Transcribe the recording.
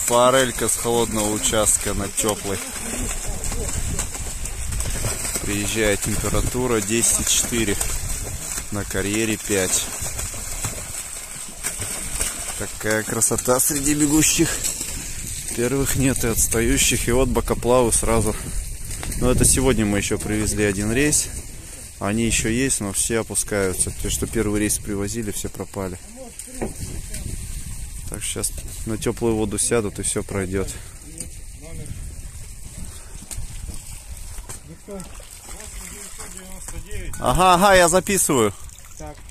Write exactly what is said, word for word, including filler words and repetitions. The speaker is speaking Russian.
Форелька с холодного участка на теплый. Приезжает, температура десять четыре. На карьере пять. Такая красота среди бегущих. Первых нет и отстающих. И вот бокоплавы сразу. Но это сегодня мы еще привезли один рейс. Они еще есть, но все опускаются. Те, что первый рейс привозили, все пропали. Так, сейчас на теплую воду сядут и все пройдет. Ага, ага, я записываю. Так.